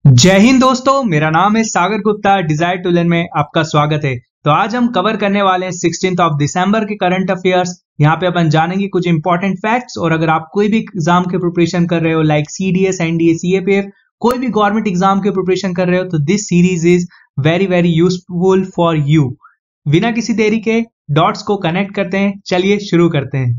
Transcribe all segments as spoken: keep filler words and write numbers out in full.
जय हिंद दोस्तों, मेरा नाम है Sagar Gupta. Desire to learn में आपका स्वागत है। तो आज हम कवर करने वाले हैं सिक्सटीन्थ ऑफ दिसंबर के करंट अफेयर्स। यहाँ पे अपन जानेंगे कुछ इंपॉर्टेंट फैक्ट्स। और अगर आप कोई भी एग्जाम के प्रिपरेशन कर रहे हो लाइक सीडीएस, एनडीए, सीएपीएफ, कोई भी गवर्नमेंट एग्जाम के प्रिपरेशन कर रहे हो, तो this series is very very useful for you. बिना किसी देरी के डॉट्स को कनेक्ट करते हैं। चलिए शुरू करते हैं।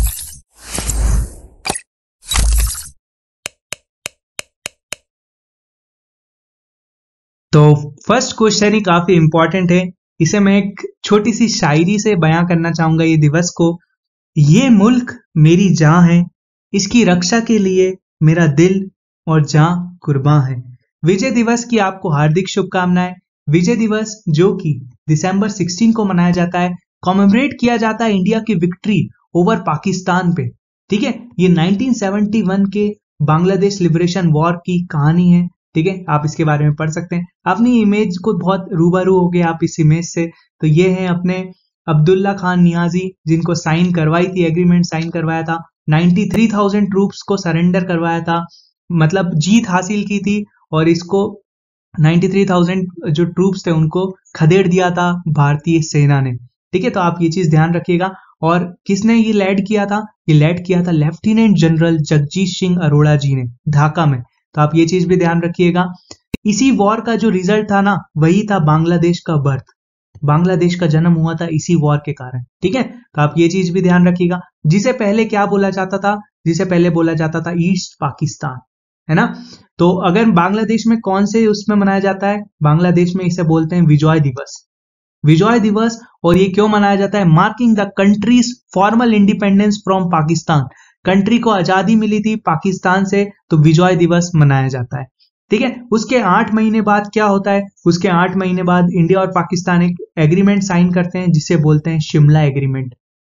तो फर्स्ट क्वेश्चन ही काफी इंपॉर्टेंट है। इसे मैं एक छोटी सी शायरी से बयां करना चाहूंगा ये दिवस को। ये मुल्क मेरी जान है, इसकी रक्षा के लिए मेरा दिल और जान कुर्बान है। विजय दिवस की आपको हार्दिक शुभकामनाएं। विजय दिवस जो कि दिसंबर सोलह को मनाया जाता है, कॉमेमोरेट किया जाता है इंडिया की विक्ट्री ओवर पाकिस्तान पे। ठीक है, ये नाइनटीन सेवेंटी वन के बांग्लादेश लिबरेशन वॉर की कहानी है। ठीक है, आप इसके बारे में पढ़ सकते हैं। अपनी इमेज को बहुत रूबरू हो गए आप इस इमेज से। तो ये है अपने अब्दुल्ला खान नियाजी, जिनको साइन करवाई थी, एग्रीमेंट साइन करवाया था। तिरानवे हज़ार ट्रूप्स को सरेंडर करवाया था, मतलब जीत हासिल की थी। और इसको तिरानवे हज़ार जो ट्रूप्स थे उनको खदेड़ दिया था भारतीय सेना ने। ठीक है, तो आप ये चीज ध्यान रखिएगा। और किसने ये लैड किया था? ये लैड किया था लेफ्टिनेंट जनरल जगजीत सिंह अरोड़ा जी ने, ढाका में। तो आप ये चीज भी ध्यान रखिएगा। इसी वॉर का जो रिजल्ट था ना, वही था बांग्लादेश का बर्थ। बांग्लादेश का जन्म हुआ था इसी वॉर के कारण। ठीक है, तो आप ये चीज भी ध्यान रखिएगा। जिसे पहले क्या बोला जाता था? जिसे पहले बोला जाता था ईस्ट पाकिस्तान, है ना। तो अगर बांग्लादेश में कौन से उसमें मनाया जाता है? बांग्लादेश में इसे बोलते हैं विजय दिवस। विजय दिवस। और ये क्यों मनाया जाता है? Marking the country's formal independence from Pakistan. Country को आजादी मिली थी पाकिस्तान से, तो विजय दिवस मनाया जाता है। ठीक है, उसके आठ महीने बाद क्या होता है? उसके आठ महीने बाद इंडिया और पाकिस्तान एक एग्रीमेंट साइन करते हैं, जिसे बोलते हैं शिमला एग्रीमेंट।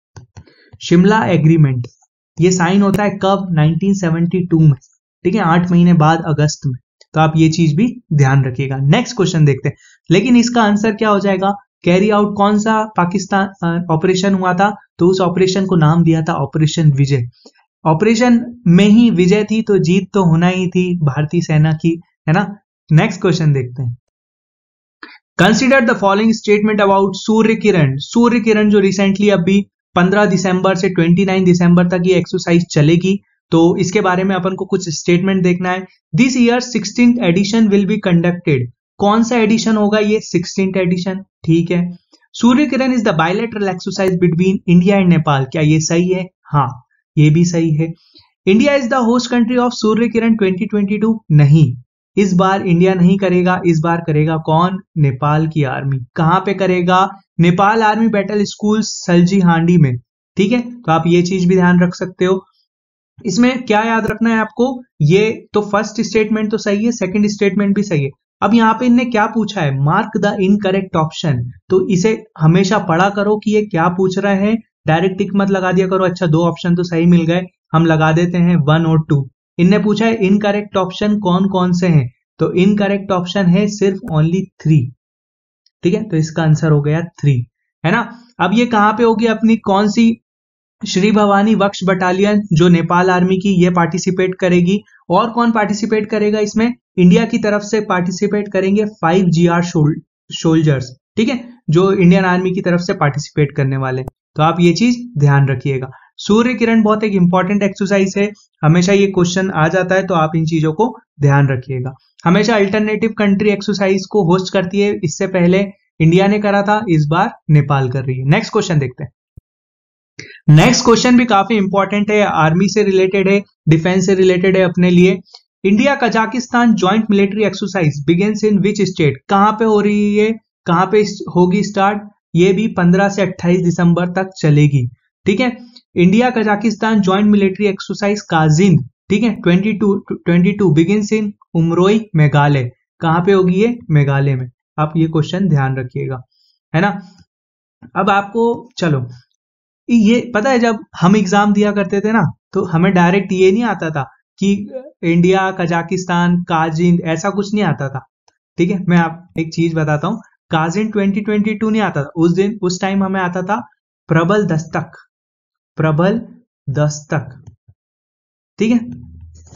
शिमला एग्रीमेंट ये साइन होता है कब? नाइनटीन सेवेंटी टू में। ठीक है, आठ महीने बाद अगस्त में। तो आप ये चीज भी ध्यान रखिएगा। नेक्स्ट क्वेश्चन देखते हैं, लेकिन इसका आंसर क्या हो जाएगा? कैरी आउट कौन सा पाकिस्तान ऑपरेशन हुआ था? तो उस ऑपरेशन को नाम दिया था ऑपरेशन विजय। ऑपरेशन में ही विजय थी, तो जीत तो होना ही थी भारतीय सेना की, है ना। नेक्स्ट क्वेश्चन देखते हैं। Consider the following statement about Surya Kiran. Surya Kiran जो रिसेंटली अभी पंद्रह दिसंबर से उनतीस दिसंबर तक ये एक्सरसाइज चलेगी, तो इसके बारे में अपन को कुछ स्टेटमेंट देखना है। This year sixteenth edition will be conducted. कौन सा एडिशन होगा ये? Sixteenth edition. ठीक है। Surya Kiran is the bilateral exercise between India and Nepal. क्या ये सही है? हाँ, ये भी सही है। India is the host country of Surya Kiran twenty twenty two. नहीं, इस बार इंडिया नहीं करेगा। इस बार करेगा कौन? नेपाल की आर्मी। कहां पे करेगा? Nepal army battle school Saljhandi में। ठीक है, तो आप ये चीज भी ध्यान रख सकते हो। इसमें क्या याद रखना है आपको? ये तो फर्स्ट स्टेटमेंट तो सही है, सेकंड स्टेटमेंट भी सही है। अब यहाँ पे इनने क्या पूछा है? Mark the incorrect option. तो इसे हमेशा पढ़ा करो कि ये क्या पूछ रहे हैं। डायरेक्ट टिक मत लगा दिया करो, अच्छा दो ऑप्शन तो सही मिल गए, हम लगा देते हैं वन और टू। इनने पूछा है इनकरेक्ट ऑप्शन कौन कौन से हैं, तो इनकरेक्ट ऑप्शन है सिर्फ ओनली थ्री। ठीक है, तो इसका आंसर हो गया थ्री, है ना। अब ये कहां पे होगी अपनी? कौन सी? श्री भवानी वक्ष बटालियन जो नेपाल आर्मी की, ये पार्टिसिपेट करेगी। और कौन पार्टिसिपेट करेगा इसमें? इंडिया की तरफ से पार्टिसिपेट करेंगे फाइव जी आर सोल्जर्स। ठीक है, जो इंडियन आर्मी की तरफ से पार्टिसिपेट करने वाले। तो आप ये चीज ध्यान रखिएगा। सूर्य किरण बहुत एक इंपॉर्टेंट एक्सरसाइज है, हमेशा ये क्वेश्चन आ जाता है, तो आप इन चीजों को ध्यान रखिएगा। हमेशा अल्टरनेटिव कंट्री एक्सरसाइज को होस्ट करती है। इससे पहले इंडिया ने करा था, इस बार नेपाल कर रही है। नेक्स्ट क्वेश्चन देखते हैं। नेक्स्ट क्वेश्चन भी काफी इंपॉर्टेंट है, आर्मी से रिलेटेड है, डिफेंस से रिलेटेड है अपने लिए। India Kazakhstan joint military exercise begins in which state. कहां पे हो रही है? कहां पे होगी स्टार्ट? ये भी पंद्रह से अट्ठाईस दिसंबर तक चलेगी। ठीक है, India Kazakhstan joint military exercise Kazind. ठीक है, twenty two twenty two begins in Umroi Meghalaya. कहां पे होगी ये? मेघालय में। आप ये क्वेश्चन ध्यान रखिएगा, है ना। अब आपको चलो ये पता है, जब हम एग्जाम दिया करते थे ना, तो हमें डायरेक्ट ये नहीं आता था कि इंडिया कजाकिस्तान काजिंद, ऐसा कुछ नहीं आता था। ठीक है, मैं आप एक चीज बताता हूँ। काजिंद ट्वेंटी ट्वेंटी टू नहीं आता था उस दिन, उस टाइम हमें आता था प्रबल दस्तक। प्रबल दस्तक। ठीक है,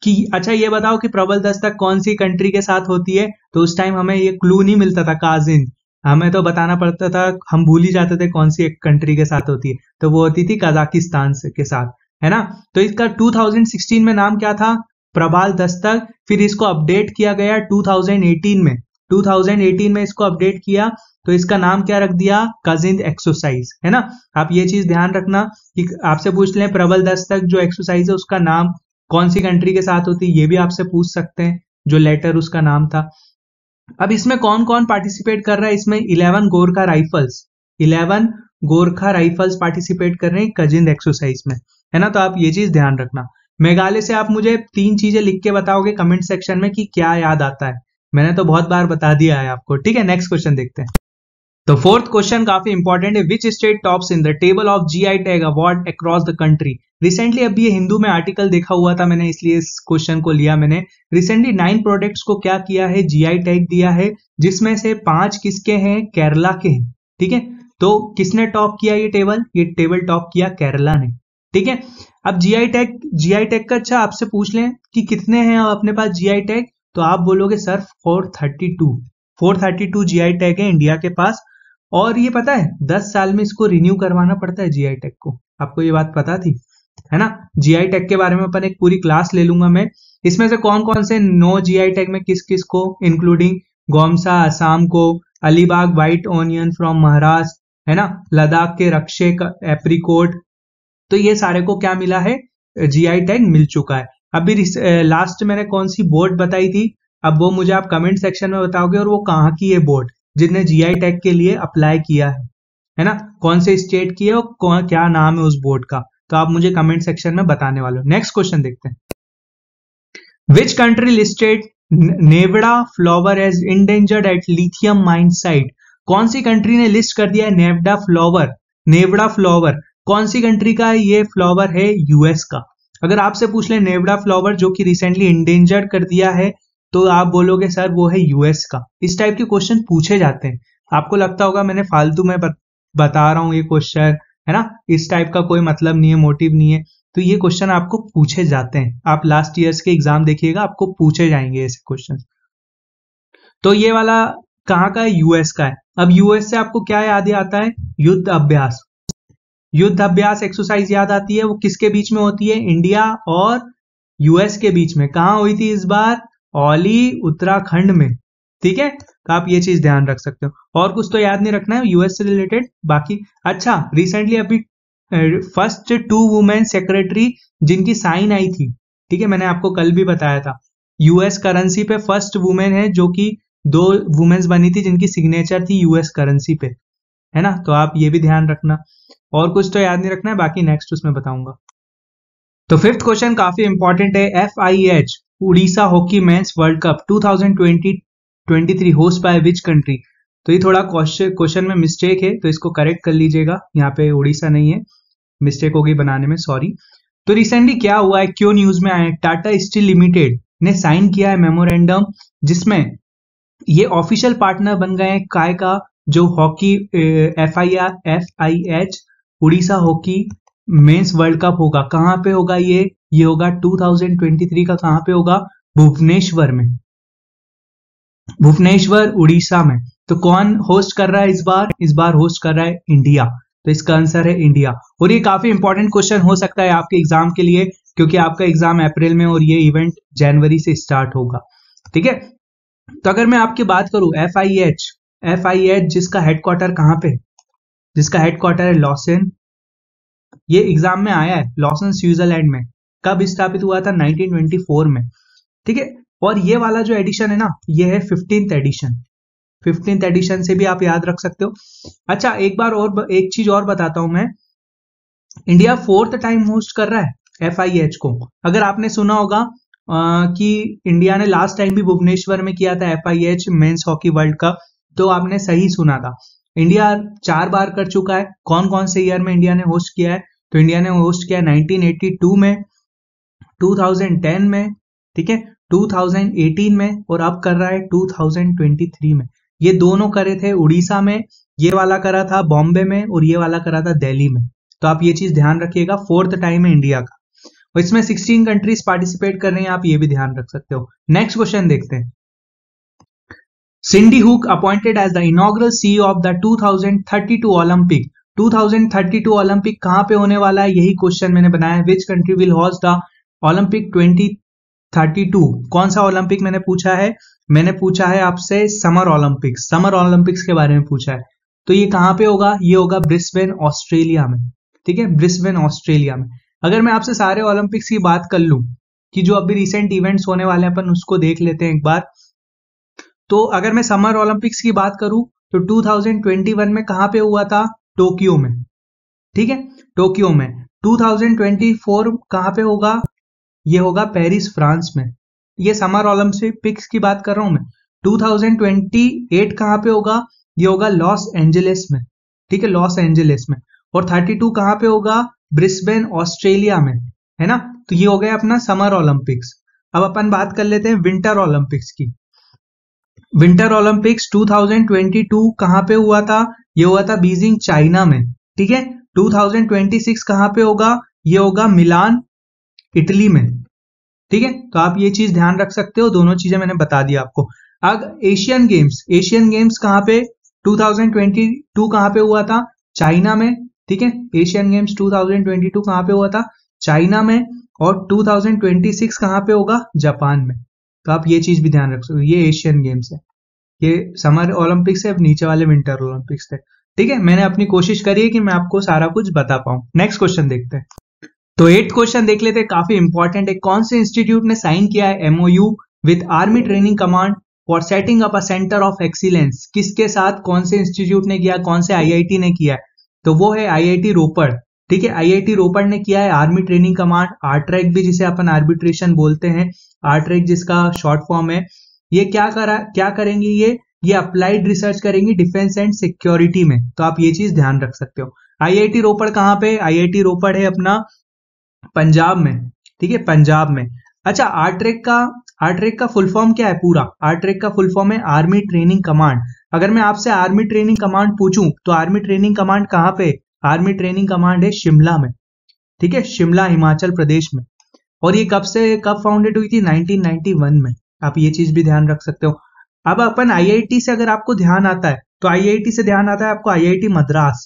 कि अच्छा ये बताओ कि प्रबल दस्तक कौन सी कंट्री के साथ होती है, तो उस टाइम हमें ये क्लू नहीं मिलता था काजिन, हमें तो बताना पड़ता था, हम भूल ही जाते थे कौन सी एक कंट्री के साथ होती है, तो वो होती थी कजाकिस्तान से के साथ, है ना। तो इसका टू थाउजेंड सिक्सटीन में नाम क्या था, प्रबाल दस्तक। फिर इसको अपडेट किया गया टू थाउजेंड एटीन में, टू थाउजेंड एटीन में इसको अपडेट किया, तो इसका नाम क्या रख दिया, काजिंद एक्सरसाइज, है ना। आप ये चीज ध्यान रखना कि आपसे पूछ लें प्रबल दस्तक जो एक्सरसाइज है उसका नाम कौन सी कंट्री के साथ होती है, ये भी आपसे पूछ सकते हैं, जो लेटर उसका नाम था। अब इसमें कौन कौन पार्टिसिपेट कर रहा है, इसमें eleven Gorkha rifles, eleven Gorkha rifles participate कर रहे हैं काजिंद एक्सरसाइज में, है ना। तो आप ये चीज ध्यान रखना। मेघालय से आप मुझे तीन चीजें लिख के बताओगे कमेंट सेक्शन में कि क्या याद आता है, मैंने तो बहुत बार बता दिया है आपको, ठीक है। नेक्स्ट क्वेश्चन देखते हैं। तो फोर्थ क्वेश्चन काफी इंपॉर्टेंट है, which state tops in the table of GI tag award across the country. Recently अभी ये हिंदू में आर्टिकल देखा हुआ था मैंने, इसलिए इस क्वेश्चन को लिया मैंने। रिसेंटली नाइन प्रोडक्ट्स को क्या किया है, जीआई टैग दिया है, जिसमें से पांच किसके हैं, केरला के हैं, ठीक है। तो किसने टॉप किया ये टेबल, ये टेबल टॉप किया केरला ने, ठीक है। अब जीआई टैग, जीआई टैग का अच्छा आपसे पूछ लें कि कितने हैं अपने पास जीआई टैग, तो आप बोलोगे sir four thirty two, four thirty two GI tag है इंडिया के पास। और ये पता है दस साल में इसको रिन्यू करवाना पड़ता है जीआई टैग को, आपको ये बात पता थी, है ना। जीआई टैग के बारे में अपन एक पूरी क्लास ले लूंगा मैं। इसमें से कौन कौन से नो जीआई टैग में किस किस को, इंक्लूडिंग गोमसा असम को, Alibag white onion from Maharashtra, है ना, लद्दाख के रक्षे का एप्रिकोट, तो ये सारे को क्या मिला है, जीआई टैग मिल चुका है। अभी लास्ट मैंने कौन सी बोर्ड बताई थी, अब वो मुझे आप कमेंट सेक्शन में बताओगे, और वो कहाँ की है बोर्ड जिसने जीआई टैग के लिए अप्लाई किया है, है ना, कौन से स्टेट की है और कौन क्या नाम है उस बोर्ड का, तो आप मुझे कमेंट सेक्शन में बताने वाले हो। नेक्स्ट क्वेश्चन देखते हैं। Which country listed Nevada flower as endangered at lithium mine site. कौन सी कंट्री ने लिस्ट कर दिया है नेवडा फ्लावर, नेवडा फ्लावर कौन सी कंट्री का है, ये फ्लावर है यूएस का। अगर आपसे पूछ ले नेवडा फ्लावर जो कि रिसेंटली इंडेंजर्ड कर दिया है, तो आप बोलोगे सर वो है यूएस का। इस टाइप के क्वेश्चन पूछे जाते हैं, आपको लगता होगा मैंने फालतू में बता रहा हूं ये क्वेश्चन, है ना, इस टाइप का कोई मतलब नहीं है, मोटिव नहीं है, तो ये क्वेश्चन आपको पूछे जाते हैं। आप लास्ट ईयर्स के एग्जाम देखिएगा, आपको पूछे जाएंगे ऐसे क्वेश्चन। तो ये वाला कहाँ का है, यूएस का है। अब यूएस से आपको क्या याद आता है, युद्ध अभ्यास, युद्ध अभ्यास एक्सरसाइज याद आती है, वो किसके बीच में होती है, इंडिया और यूएस के बीच में। कहाँ हुई थी इस बार, औली उत्तराखंड में, ठीक है। तो आप ये चीज ध्यान रख सकते हो, और कुछ तो याद नहीं रखना है यूएस से रिलेटेड बाकी। अच्छा रिसेंटली अभी फर्स्ट टू वुमेन सेक्रेटरी जिनकी साइन आई थी, ठीक है, मैंने आपको कल भी बताया था, यूएस करेंसी पे फर्स्ट वुमेन है जो कि दो वुमेन्स बनी थी जिनकी सिग्नेचर थी यूएस करेंसी पे, है ना। तो आप ये भी ध्यान रखना, और कुछ तो याद नहीं रखना है बाकी नेक्स्ट उसमें बताऊंगा। तो फिफ्थ क्वेश्चन काफी इंपॉर्टेंट है, F I H Odisha hockey men's world cup two thousand twenty twenty three host by which country. तो ये थोड़ा क्वेश्चन में मिस्टेक है, तो इसको करेक्ट कर लीजिएगा, यहाँ पे उड़ीसा नहीं है, मिस्टेक होगी बनाने में, सॉरी। तो रिसेंटली क्या हुआ है, क्यों न्यूज में आया, टाटा स्टील लिमिटेड ने साइन किया है मेमोरेंडम, जिसमें ये ऑफिशियल पार्टनर बन गए हैं काय का, जो hockey F I R F I H Odisha hockey men's world cup होगा। कहाँ पे होगा ये ये होगा टू थाउजेंड ट्वेंटी थ्री का, कहाँ पे होगा, भुवनेश्वर में, भुवनेश्वर उड़ीसा में। तो कौन होस्ट कर रहा है इस बार, इस बार होस्ट कर रहा है इंडिया, तो इसका आंसर है इंडिया। और ये काफी इंपॉर्टेंट क्वेश्चन हो सकता है आपके एग्जाम के लिए, क्योंकि आपका एग्जाम अप्रैल में और ये इवेंट जनवरी से स्टार्ट होगा, ठीक है। तो अगर मैं आपकी बात करूं F I H, F I H जिसका हेडक्वार्टर कहाँ पे, जिसका हेडक्वार्टर है लॉसन, ये एग्जाम में आया है, लॉसन स्विट्जरलैंड में। कब स्थापित हुआ था, नाइनटीन ट्वेंटी फोर में, ठीक है। और ये वाला जो एडिशन है ना, ये है फिफ्टींथ एडिशन, फिफ्टींथ एडिशन से भी आप याद रख सकते हो। अच्छा एक बार और एक चीज और बताता हूं मैं, इंडिया फोर्थ टाइम होस्ट कर रहा है एफ आई एच को। अगर आपने सुना होगा आ, कि इंडिया ने लास्ट टाइम भी भुवनेश्वर में किया था F I H men's hockey world cup, तो आपने सही सुना था, इंडिया चार बार कर चुका है। कौन कौन से ईयर में इंडिया ने होस्ट किया है, तो इंडिया ने होस्ट किया नाइनटीन एटी टू में, टू थाउजेंड टेन में, ठीक है, टू थाउजेंड एटीन में, और अब कर रहा है टू थाउजेंड ट्वेंटी थ्री में। ये दोनों करे थे उड़ीसा में, ये वाला करा था बॉम्बे में, और ये वाला करा था दिल्ली में। तो आप ये चीज ध्यान रखिएगा, फोर्थ टाइम है इंडिया का। और इसमें सिक्सटीन कंट्रीज पार्टिसिपेट कर रही हैं, आप ये भी ध्यान रख सकते हो। नेक्स्ट क्वेश्चन देखते हैं। Cindy Hook appointed as the inaugural CEO of the two thousand thirty two olympic. Two thousand thirty two olympic कहां पे होने वाला है, यही क्वेश्चन मैंने बनाया है। Which country will host the olympic twenty thirty two. कौन सा ओलंपिक मैंने पूछा है, मैंने पूछा है आपसे समर ओलंपिक्स, समर ओलंपिक्स के बारे में पूछा है। तो ये कहां पे होगा, ये होगा ब्रिस्बेन ऑस्ट्रेलिया में, ठीक है, ब्रिस्बेन ऑस्ट्रेलिया में। अगर मैं आपसे सारे ओलंपिक्स की बात कर लूं कि जो अभी रिसेंट इवेंट्स होने वाले हैं, अपन उसको देख लेते हैं एक बार। तो अगर मैं समर ओलंपिक्स की बात करूं तो टू थाउजेंड ट्वेंटी वन में कहां पे हुआ था, टोक्यो में, ठीक है, टोक्यो में। टू थाउजेंड ट्वेंटी फोर कहां पे होगा, ये होगा पेरिस फ्रांस में। ये समर ओलंपिक्स की बात कर रहा हूं मैं। टू थाउजेंड ट्वेंटी एट कहां पे होगा, ये होगा लॉस एंजलिस में, ठीक है, लॉस एंजलिस में। और थर्टी टू कहां पे होगा, ब्रिस्बेन ऑस्ट्रेलिया में, है ना। तो ये हो गया अपना समर ओलंपिक्स। अब अपन बात कर लेते हैं विंटर ओलंपिक्स की। Winter olympics two thousand twenty two कहां पे हुआ था, ये हुआ था बीजिंग चाइना में, ठीक है। टू थाउजेंड ट्वेंटी सिक्स कहां पे होगा, ये होगा मिलान इटली में, ठीक है। तो आप ये चीज ध्यान रख सकते हो, दोनों चीजें मैंने बता दी आपको। अब एशियन गेम्स, एशियन गेम्स कहां पे टू थाउजेंड ट्वेंटी टू कहां पे हुआ था, चाइना में, ठीक है। Asian games two thousand twenty two कहां पे हुआ था, चाइना में। और टू थाउजेंड ट्वेंटी सिक्स कहां पे होगा, जापान में। तो आप ये चीज भी ध्यान रख सकते हो, ये एशियन गेम्स है, ये समर ओलंपिक्स है, अब नीचे वाले विंटर ओलंपिक्स है, ठीक है। मैंने अपनी कोशिश करी है कि मैं आपको सारा कुछ बता पाऊं। नेक्स्ट क्वेश्चन देखते हैं। तो एट क्वेश्चन देख लेते हैं, काफी इंपॉर्टेंट है। कौन से इंस्टीट्यूट ने साइन किया है MoU with army training command for setting up a centre of excellence. किसके साथ, कौन से इंस्टीट्यूट ने किया, कौन से आईआईटी ने किया है, तो वो है आईआईटी रोपड़, ठीक है। आईआईटी रोपड़ ने किया है आर्मी ट्रेनिंग कमांड, आर्ट्रैक भी जिसे अपन आर्बिट्रेशन बोलते हैं, आर्ट्रैक जिसका शॉर्ट फॉर्म है। ये क्या करा क्या करेंगे, ये ये अप्लाइड रिसर्च करेंगी डिफेंस एंड सिक्योरिटी में। तो आप ये चीज ध्यान रख सकते हो। आईआईटी रोपड़ कहां पे, आईआईटी रोपड़ है अपना पंजाब में, ठीक है, पंजाब में। अच्छा, आर्ट्रैक का आर्ट्रैक का फुल फॉर्म क्या है पूरा, आर्ट्रैक का फुल फॉर्म है आर्मी ट्रेनिंग कमांड। अगर मैं आपसे आर्मी ट्रेनिंग कमांड पूछूं तो आर्मी ट्रेनिंग कमांड कहां पे, आर्मी ट्रेनिंग कमांड है शिमला में, ठीक है, शिमला हिमाचल प्रदेश में। और ये कब से कब फाउंडेड हुई थी, नाइनटीन नाइंटी वन में। आप ये चीज भी ध्यान रख सकते हो। अब अपन आईआईटी से अगर आपको ध्यान आता है तो आईआईटी से ध्यान आता है आपको आईआईटी मद्रास।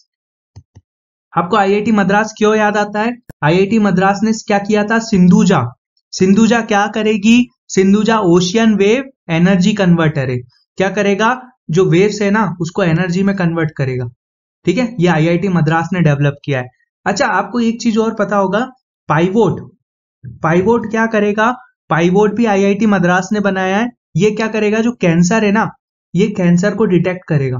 आपको आईआईटी मद्रास क्यों याद आता है, आईआईटी मद्रास ने क्या किया था, सिंधुजा। सिंधुजा क्या करेगी, Sindhuja ocean wave energy converter है। क्या करेगा, जो वेव्स है ना उसको एनर्जी में कन्वर्ट करेगा, ठीक है। ये आईआईटी मद्रास ने डेवलप किया है। अच्छा, आपको एक चीज और पता होगा, पाइवोट। पाइवोट क्या करेगा, पाइवोट भी आईआईटी मद्रास ने बनाया है। ये क्या करेगा, जो कैंसर है ना, ये कैंसर को डिटेक्ट करेगा,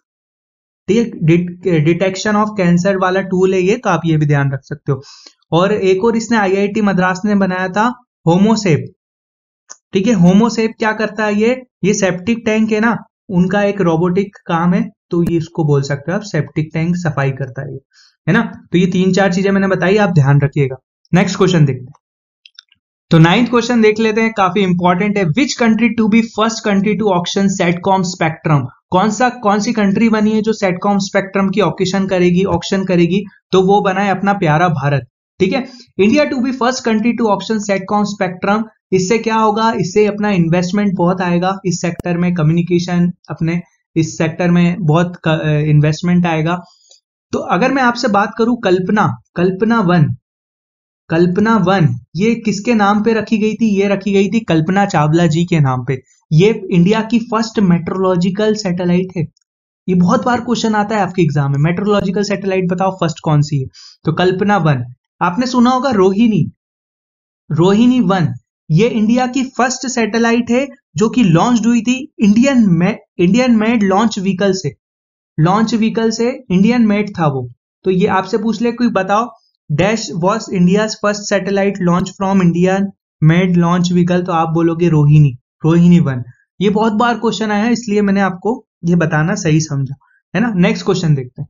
ठीक है, डिटेक्शन ऑफ कैंसर वाला टूल है ये। तो आप ये भी ध्यान रख सकते हो। और एक और इसने आईआईटी मद्रास ने बनाया था होमोसेप, ठीक है। होमोसेप क्या करता है, ये ये सेप्टिक टैंक है ना, उनका एक रोबोटिक काम है, तो ये इसको बोल सकते हो आप, सेप्टिक टैंक सफाई करता है, है ना। तो ये तीन चार चीजें मैंने बताई, आप ध्यान रखिएगा। नेक्स्ट क्वेश्चन देखते हैं। तो नाइन्थ क्वेश्चन देख लेते हैं, काफी इंपॉर्टेंट है। Which country to be first country to auction satcom spectrum. कौन सा कौन सी कंट्री बनी है जो सेटकॉम स्पेक्ट्रम की ऑक्शन करेगी ऑक्शन करेगी तो वो बना है अपना प्यारा भारत, ठीक है। India to be first country to auction satcom spectrum. इससे क्या होगा, इससे अपना इन्वेस्टमेंट बहुत आएगा इस सेक्टर में, कम्युनिकेशन अपने इस सेक्टर में बहुत इन्वेस्टमेंट आएगा। तो अगर मैं आपसे बात करूं, कल्पना कल्पना वन कल्पना वन ये किसके नाम पे रखी गई थी, ये रखी गई थी कल्पना चावला जी के नाम पे। ये इंडिया की फर्स्ट मेट्रोलॉजिकल सैटेलाइट है। ये बहुत बार क्वेश्चन आता है आपके एग्जाम में, मेट्रोलॉजिकल सैटेलाइट बताओ फर्स्ट कौन सी है, तो कल्पना वन। आपने सुना होगा रोहिणी, रोहिणी वन, ये इंडिया की फर्स्ट सैटेलाइट है जो कि लॉन्च हुई थी इंडियन में इंडियन मेड लॉन्च व्हीकल से, लॉन्च व्हीकल से इंडियन मेड था वो। तो ये आपसे पूछ ले कोई, बताओ dash was India first satellite launch from Indian made launch vehicle, तो आप बोलोगे रोहिणी, रोहिणी वन। ये बहुत बार क्वेश्चन आया है, इसलिए मैंने आपको ये बताना सही समझा, है ना। नेक्स्ट क्वेश्चन देखते हैं।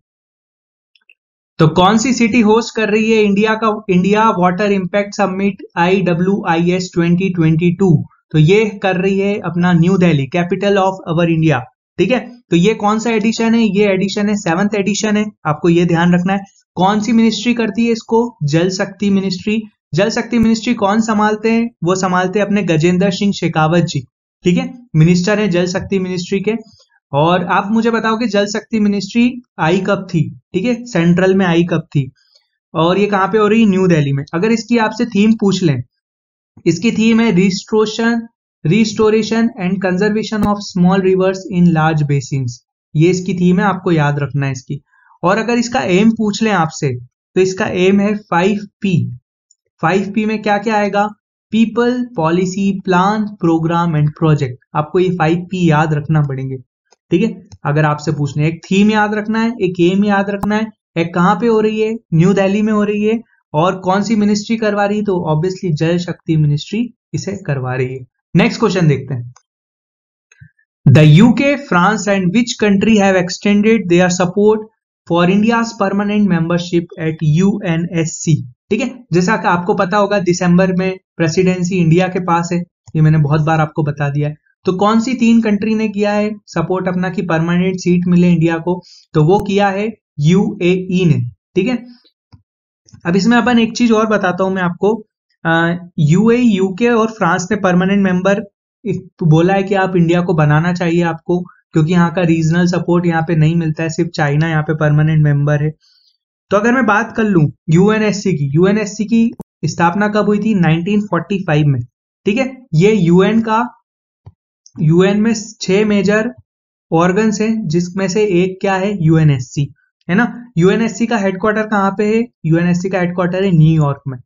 तो कौन सी सिटी होस्ट कर रही है इंडिया का India water impact summit I W I S twenty twenty two. तो ये कर रही है अपना new Delhi, capital of our India, ठीक है। तो ये कौन सा एडिशन है, ये एडिशन है सेवंथ एडिशन है, आपको ये ध्यान रखना है। कौन सी मिनिस्ट्री करती है इसको, जल शक्ति मिनिस्ट्री। जल शक्ति मिनिस्ट्री कौन संभालते हैं? वो संभालते हैं अपने गजेंद्र सिंह शेखावत जी, ठीक है, मिनिस्टर है जल शक्ति मिनिस्ट्री के। और आप मुझे बताओ कि जल शक्ति मिनिस्ट्री आई कब थी, ठीक है, सेंट्रल में आई कब थी, और ये कहाँ पे हो रही है? न्यू दिल्ली में। अगर इसकी आपसे थीम पूछ लें, इसकी थीम है restoration restoration and conservation of small rivers in large basins, ये इसकी थीम है, आपको याद रखना है इसकी। और अगर इसका एम पूछ लें आपसे, तो इसका एम है फाइव पी। फाइव पी में क्या क्या आएगा? People, policy, plan, programme and project. आपको ये फाइव पी याद रखना पड़ेंगे, ठीक है, अगर आपसे पूछने। एक थीम याद रखना है, एक एम याद रखना है, एक कहाँ पे हो रही है? न्यू दिल्ली में हो रही है, और कौन सी मिनिस्ट्री करवा रही है? तो ऑब्वियसली जल शक्ति मिनिस्ट्री इसे करवा रही है। नेक्स्ट क्वेश्चन देखते हैं। The UK, France and which country have extended their support for India's permanent membership at UNSC, ठीक है। जैसा कि आपको पता होगा दिसंबर में प्रेसिडेंसी इंडिया के पास है, ये मैंने बहुत बार आपको बता दिया है। तो कौन सी तीन कंट्री ने किया है सपोर्ट अपना कि परमानेंट सीट मिले इंडिया को? तो वो किया है यूएई ने, ठीक है। अब इसमें अपन एक चीज और बताता हूं मैं आपको, यूएई, यूके और फ्रांस ने परमानेंट मेंबर बोला है कि आप इंडिया को बनाना चाहिए आपको, क्योंकि यहाँ का रीजनल सपोर्ट यहाँ पे नहीं मिलता है, सिर्फ चाइना यहाँ पे परमानेंट मेंबर है। तो अगर मैं बात कर लूं यूएनएससी की, यूएनएससी की स्थापना कब हुई थी? नाइनटीन फोर्टी फाइव में, ठीक है। ये यूएन का, यूएन में छह मेजर ऑर्गन्स हैं, जिसमें से एक क्या है? यूएनएससी, है ना। यूएनएससी का हेडक्वार्टर कहाँ पे है? यूएनएससी का हेडक्वार्टर है न्यूयॉर्क में।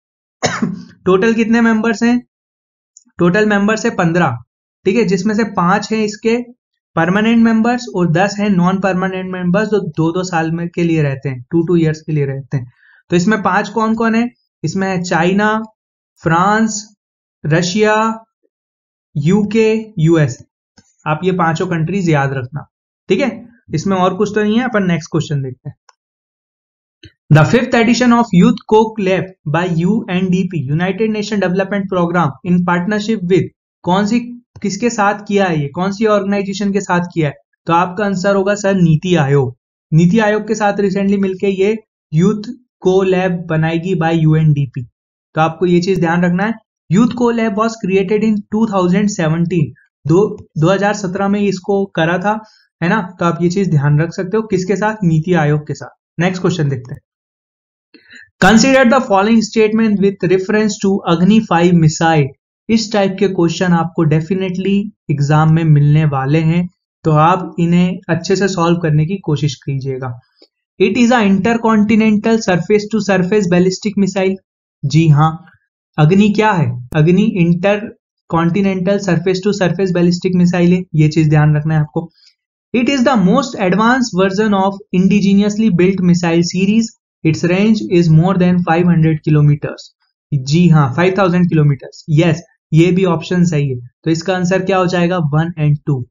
टोटल कितने मेंबर्स हैं? टोटल मेंबर्स है पंद्रह, ठीक है, जिसमें से पांच है इसके परमानेंट मेंबर्स और दस है नॉन परमानेंट मेंबर्स, जो दो दो साल में के लिए रहते हैं, टू टू इयर्स के लिए रहते हैं। तो इसमें पांच कौन कौन है? इसमें है China, France, Russia, UK, US. आप ये पांचों कंट्रीज याद रखना, ठीक है। इसमें और कुछ तो नहीं है। अपन नेक्स्ट क्वेश्चन देखते हैं। The fifth edition of youth co lab by UNDP, united nation development programme, in partnership with, कौन सी, किसके साथ किया है? ये कौन सी ऑर्गेनाइजेशन के साथ किया है? तो आपका आंसर होगा सर नीति आयोग। नीति आयोग के साथ रिसेंटली मिलके ये यूथ को लैब बनाएगी बाय यूएनडीपी। तो आपको ये चीज ध्यान रखना है। Youth co lab was created in two thousand seventeen, दो दो हजार सत्रह में इसको करा था, है ना। तो आप ये चीज ध्यान रख सकते हो, किसके साथ? नीति आयोग के साथ। नेक्स्ट क्वेश्चन देखते हैं। Consider the following statement with reference to Agni five missile. इस टाइप के क्वेश्चन आपको डेफिनेटली एग्जाम में मिलने वाले हैं, तो आप इन्हें अच्छे से सॉल्व करने की कोशिश कीजिएगा। It is a intercontinental surface to surface ballistic missile. जी हाँ, अग्नि क्या है? Agni intercontinental surface to surface ballistic missile है, ये चीज ध्यान रखना है आपको। It is the most advance version of indigenously built missile series, its range is more than five hundred kilometres. जी हाँ, फाइव थाउजेंड किलोमीटर्स, यस, ये भी ऑप्शन सही है। तो इसका आंसर क्या हो जाएगा? One and two.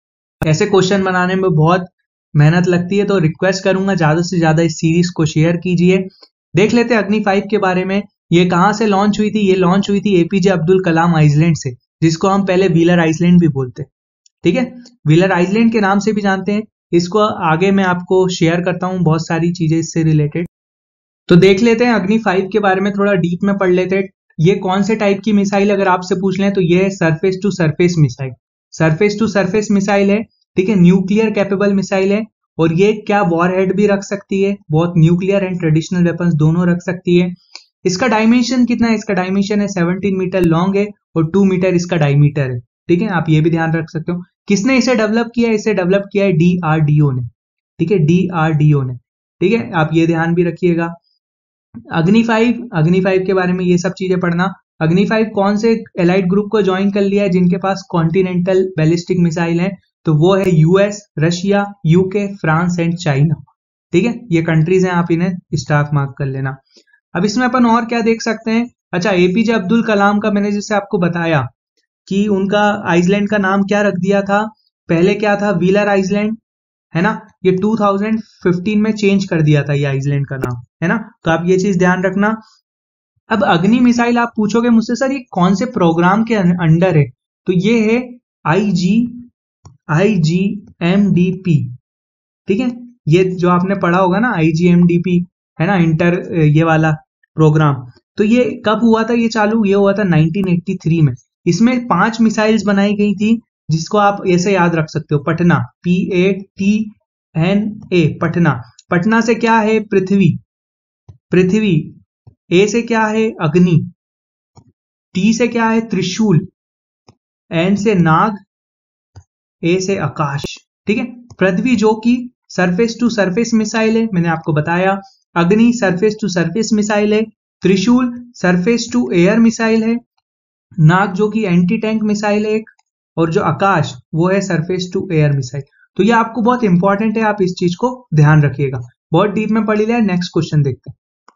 ऐसे क्वेश्चन बनाने में बहुत मेहनत लगती है, तो रिक्वेस्ट करूंगा ज्यादा से ज्यादा इस सीरीज को शेयर कीजिए। देख लेते हैं अग्नि फाइव के बारे में। ये कहां से लॉन्च हुई थी? ये लॉन्च हुई थी एपीजे अब्दुल कलाम आइसलैंड से, जिसको हम पहले व्हीलर आइसलैंड भी बोलते हैं, ठीक है, व्हीलर आइसलैंड के नाम से भी जानते हैं इसको। आगे मैं आपको शेयर करता हूं बहुत सारी चीजें इससे रिलेटेड। तो देख लेते हैं अग्नि फाइव के बारे में, थोड़ा डीप में पढ़ लेते हैं। ये कौन से टाइप की मिसाइल अगर आपसे पूछ लें तो ये है surface to surface missile. Surface to surface missile है, ठीक है, न्यूक्लियर कैपेबल मिसाइल है। और ये क्या वॉरहेड भी रख सकती है, बहुत न्यूक्लियर एंड ट्रेडिशनल वेपन्स दोनों रख सकती है। इसका डायमेंशन कितना है? इसका डायमेंशन है सेवनटीन मीटर लॉन्ग है और टू मीटर इसका डायमीटर है, ठीक है, आप ये भी ध्यान रख सकते हो। किसने इसे डेवलप किया? इसे डेवलप किया है डीआरडीओ ने, ठीक है, डीआरडीओ ने, ठीक है, आप ये ध्यान भी रखिएगा। अग्नि फाइव, अग्नि फाइव के बारे में ये सब चीजें पढ़ना। अग्नि फाइव कौन से एलाइड ग्रुप को ज्वाइन कर लिया है जिनके पास कॉन्टिनेंटल बैलिस्टिक मिसाइल है? तो वो है US, Russia, UK, France and China, ठीक है, ये कंट्रीज हैं, आप इन्हें स्टार मार्क कर लेना। अब इसमें अपन और क्या देख सकते हैं? अच्छा, एपीजे अब्दुल कलाम का मैंने जैसे आपको बताया कि उनका आइसलैंड का नाम क्या रख दिया था, पहले क्या था? व्हीलर आइसलैंड, है ना। ये टू थाउजेंड फिफ्टीन में चेंज कर दिया था ये आइसलैंड का नाम, है ना। तो आप ये चीज ध्यान रखना। अब अग्नि मिसाइल आप पूछोगे मुझसे सर ये कौन से प्रोग्राम के अंडर है? तो ये है I G I G M D P, ठीक है, ये जो आपने पढ़ा होगा ना I G M D P, है ना, इंटर ये वाला प्रोग्राम। तो ये कब हुआ था ये चालू? ये हुआ था नाइनटीन एटी थ्री में। इसमें पांच मिसाइल्स बनाई गई थी, जिसको आप ऐसे याद रख सकते हो, Patna, P A T N A, Patna. Patna से क्या है? पृथ्वी, पृथ्वी। ए से क्या है? अग्नि। टी से क्या है? त्रिशूल। एन से नाग। ए से आकाश। ठीक है। पृथ्वी जो कि सरफेस टू सरफेस मिसाइल है, मैंने आपको बताया। अग्नि सरफेस टू सरफेस मिसाइल है। त्रिशूल सरफेस टू एयर मिसाइल है। नाग जो कि एंटी टैंक मिसाइल है एक, और जो आकाश वो है सरफेस टू एयर मिसाइल। तो ये आपको बहुत इंपॉर्टेंट है, आप इस चीज को ध्यान रखिएगा। बहुत डीप में पढ़ लिया है। नेक्स्ट क्वेश्चन देखते हैं।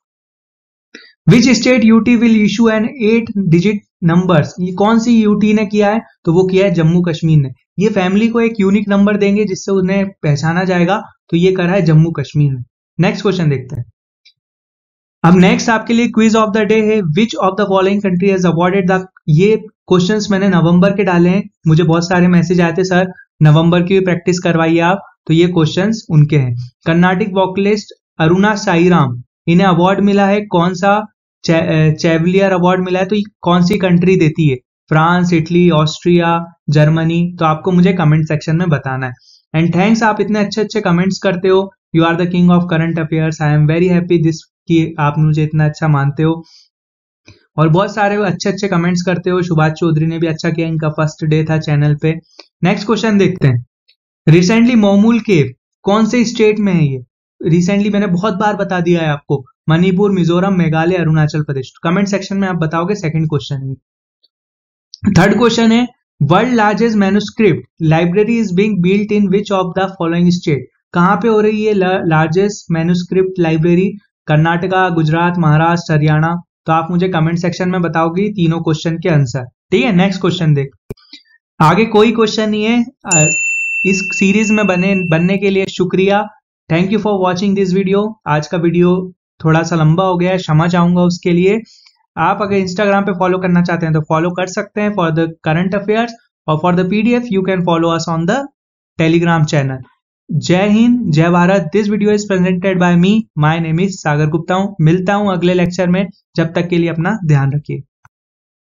Which state UT will issue an eight digit numbers? ये कौन सी यूटी ने किया है? तो वो किया है जम्मू कश्मीर ने। ये फैमिली को एक यूनिक नंबर देंगे जिससे उन्हें पहचाना जाएगा, तो ये करा है जम्मू कश्मीर ने। नेक्स्ट क्वेश्चन देखते हैं। अब नेक्स्ट आपके लिए क्विज ऑफ द डे है, which of the following country has awarded the. ये क्वेश्चंस मैंने नवंबर के डाले हैं, मुझे बहुत सारे मैसेज आए थे, सर नवंबर की भी प्रैक्टिस करवाइए आप, तो ये क्वेश्चंस उनके हैं। कर्नाटिक वोकलिस्ट अरुणा साईराम, इन्हें अवार्ड मिला है कौन सा? चेवलियर अवार्ड मिला है, तो ये कौन सी कंट्री देती है? France, Italy, Austria, Germany? तो आपको मुझे कमेंट सेक्शन में बताना है। एंड थैंक्स, आप इतने अच्छे अच्छे कमेंट्स करते हो। You are the king of current affairs. I am very happy this कि आप मुझे इतना अच्छा मानते हो और बहुत सारे अच्छे अच्छे कमेंट्स करते हो। सुभाष चौधरी ने भी अच्छा किया, इनका फर्स्ट डे था चैनल पे। नेक्स्ट क्वेश्चन देखते हैं। रिसेंटली मोमूल केव कौन से स्टेट में है? ये रिसेंटली मैंने बहुत बार बता दिया है आपको, मणिपुर, मिजोरम, मेघालय, अरुणाचल प्रदेश। कमेंट सेक्शन में आप बताओगे। सेकंड क्वेश्चन है। थर्ड क्वेश्चन है, world largest manuscript library is being built in which of the following state? कहां पे हो रही है largest manuscript library? Karnataka, Gujarat, Maharashtra, Haryana? तो आप मुझे कमेंट सेक्शन में बताओगे तीनों क्वेश्चन के आंसर। ठीक है। नेक्स्ट क्वेश्चन देख। आगे कोई क्वेश्चन नहीं है। इस सीरीज में बने बनने के लिए शुक्रिया। Thank you for watching this video. आज का वीडियो थोड़ा सा लंबा हो गया है, क्षमा चाहूंगा उसके लिए। आप अगर इंस्टाग्राम पे फॉलो करना चाहते हैं तो फॉलो कर सकते हैं फॉर द करंट अफेयर्स, और for the PDF you can follow us on the telegram channel. जय हिंद, जय Bharat. This video is presented by me, my name is Sagar Gupta. मिलता हूं अगले लेक्चर में, जब तक के लिए अपना ध्यान रखिए।